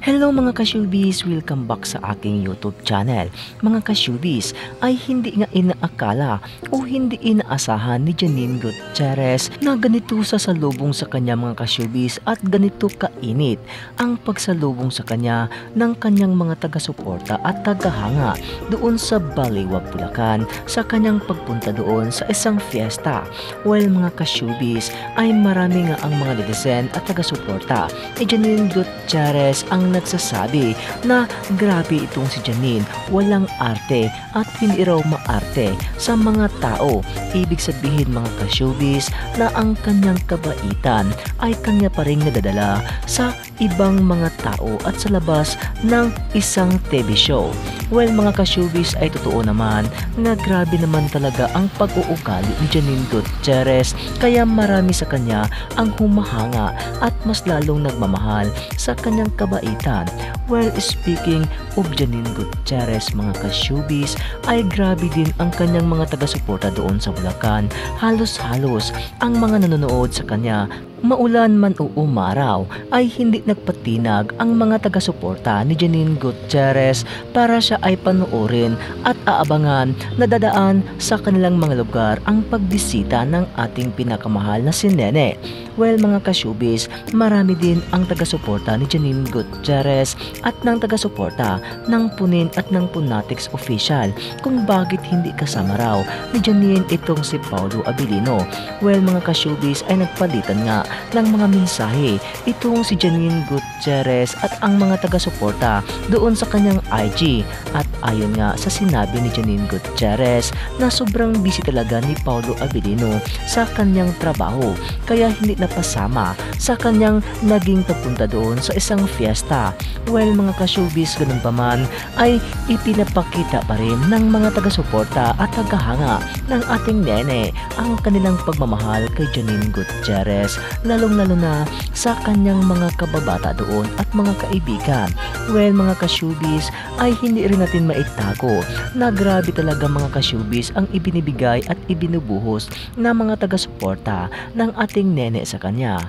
Hello mga ka-showbiz! Welcome back sa aking YouTube channel. Mga ka-showbiz, ay hindi nga inaakala o hindi inaasahan ni Janine Gutierrez na ganito sasalubong sa kanya mga ka-showbiz at ganito kainit ang pagsalubong sa kanya ng kanyang mga taga-suporta at tagahanga doon sa Baliwag, Bulacan sa kanyang pagpunta doon sa isang fiesta. Well mga ka-showbiz, ay marami nga ang mga netizen at taga-suporta ni Janine Gutierrez ang nagsasabi na grabe itong si Janine, walang arte at hindi raw maarte sa mga tao. Ibig sabihin mga ka-showbiz na ang kanyang kabaitan ay kanya pa rin nadadala sa ibang mga tao at sa labas ng isang TV show. Well mga ka-showbiz, ay totoo naman na grabe naman talaga ang pag-uugali ni Janine Gutierrez, kaya marami sa kanya ang humahanga at mas lalong nagmamahal sa kanyang kabaitan. Well, speaking of Janine Gutierrez mga ka-showbiz, ay grabe din ang kanyang mga taga-suporta doon sa Bulacan. Halos-halos ang mga nanonood sa kanya, maulan man o umaraw, ay hindi nagpatinag ang mga taga-suporta ni Janine Gutierrez para siya ay panoorin at aabangan na dadaan sa kanilang mga lugar ang pagbisita ng ating pinakamahal na si Nene. Well mga ka-showbiz, marami din ang taga-suporta ni Janine Gutierrez at ng taga-suporta ng Punin at ng Punatics official kung bakit hindi kasama raw ni Janine itong si Paulo Abilino. Well mga ka-showbiz, ay nagpalitan nga ng mga mensahe itong si Janine Gutierrez at ang mga taga-suporta doon sa kanyang IG, at ayon nga sa sinabi ni Janine Gutierrez na sobrang busy talaga ni Paulo Abilino sa kanyang trabaho kaya hindi napasama sa kanyang naging pagpunta doon sa isang fiesta. Well mga ka-showbiz, ganun pa man ay ipinapakita pa rin ng mga taga-suporta at tagahanga ng ating Nene ang kanilang pagmamahal kay Janine Gutierrez, lalong-lalo na sa kanyang mga kababata doon at mga kaibigan. Well mga ka-showbiz, ay hindi rin natin maitago na grabe talaga mga ka-showbiz ang ibinibigay at ibinubuhos ng mga taga-suporta ng ating Nene sa kanya.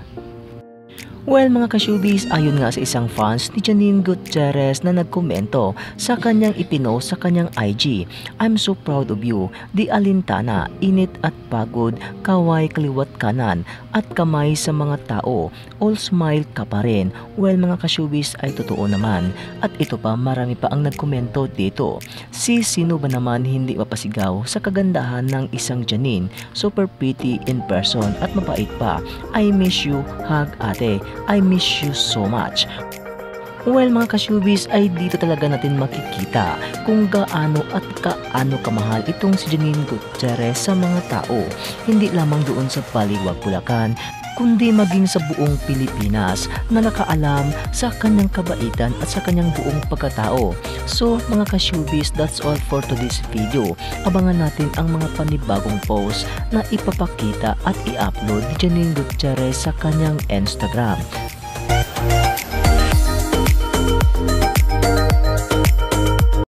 Well mga ka-showbiz, ayon nga sa isang fans ni Janine Gutierrez na nagkomento sa kanyang ipinost sa kanyang IG, "I'm so proud of you, di alintana, init at pagod, kaway kaliwat kanan at kamay sa mga tao, all smile ka pa rin." Well mga ka-showbiz, ay totoo naman, at ito pa, marami pa ang nagkomento dito. Sino ba naman hindi mapasigaw sa kagandahan ng isang Janine? Super pretty in person at mapait pa. I miss you, hug ate. I miss you so much. Well mga ka-showbiz, ay dito talaga natin makikita kung gaano at kaano kamahal itong si Janine Gutierrez sa mga tao. Hindi lamang doon sa Baliwag, Bulacan, kundi maging sa buong Pilipinas na nakaalam sa kanyang kabaitan at sa kanyang buong pagkatao. So mga ka-showbiz, that's all for today's video. Abangan natin ang mga panibagong post na ipapakita at i-upload ni Janine Gutierrez sa kanyang Instagram.